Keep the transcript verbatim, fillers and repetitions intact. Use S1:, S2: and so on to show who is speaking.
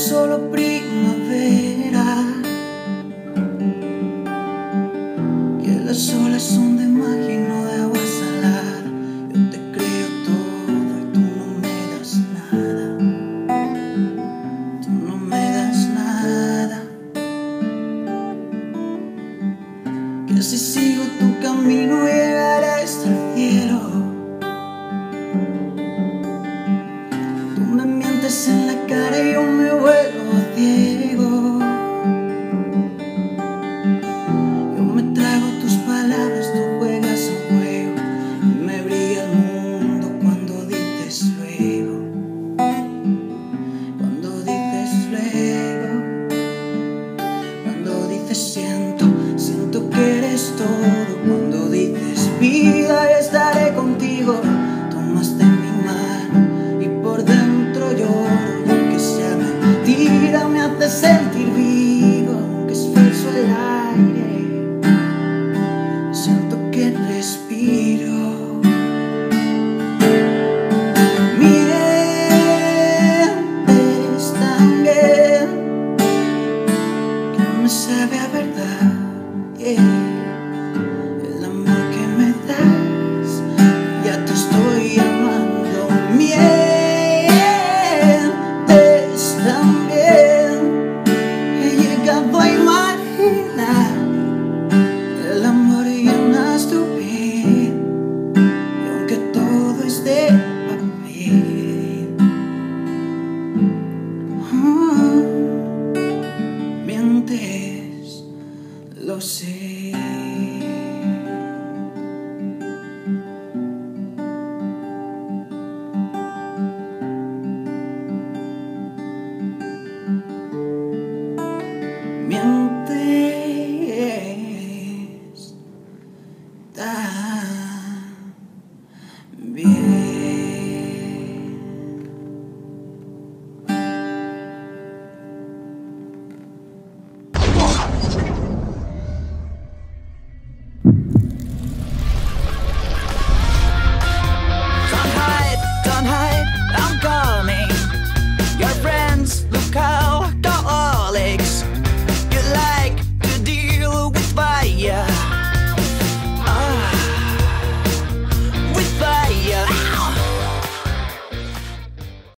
S1: solo primavera, que las olas son de magia y no de agua salada. Yo te creo todo y tú no me das nada, tú no me das nada. Que si sigo tu camino llegaré hasta el cielo. Tú me mientes en